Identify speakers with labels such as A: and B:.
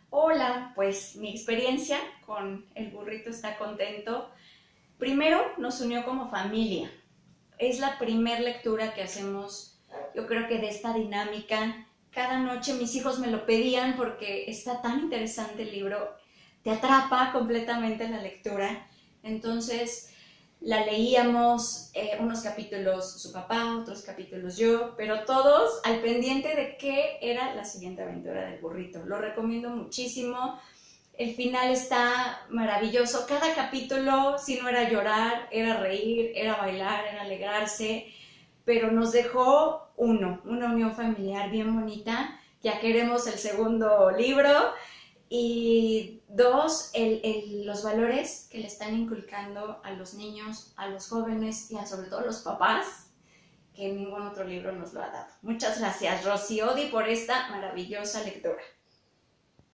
A: Hola, pues mi experiencia con El burrito está contento. Primero nos unió como familia. Es la primer lectura que hacemos, yo creo que de esta dinámica. Cada noche mis hijos me lo pedían porque está tan interesante el libro, te atrapa completamente la lectura. Entonces la leíamos, unos capítulos su papá, otros capítulos yo, pero todos al pendiente de qué era la siguiente aventura del burrito. Lo recomiendo muchísimo. El final está maravilloso. Cada capítulo, si no era llorar, era reír, era bailar, era alegrarse, pero nos dejó una unión familiar bien bonita. Ya queremos el segundo libro. Y dos, los valores que le están inculcando a los niños, a los jóvenes y sobre todo a los papás, que ningún otro libro nos lo ha dado. Muchas gracias, Rosy Odi, por esta maravillosa lectura.